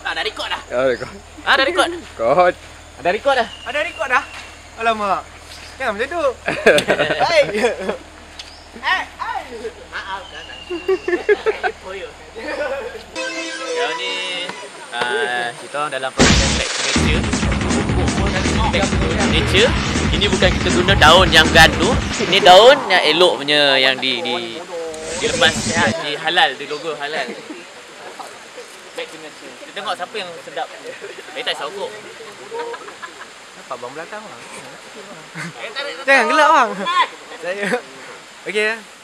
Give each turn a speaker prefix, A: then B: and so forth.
A: Dah record dah.
B: Oh, record.
A: Dah record.
B: Record.
A: Ada record dah.
C: Ada record dah? Alamak. Jangan macam tu. Hai.
A: Maafkan. Sekarang ni kita orang dalam proses back to nature. Back to nature. Ini bukan kita guna daun yang gandu. Ini daun yang elok punya yang dilepas di halal, di logo halal. Back to nature. Kita tengok siapa yang sedap. Tak sokok.
C: Nampak bang belakang bang. Jangan gelak bang. Saya. Okey.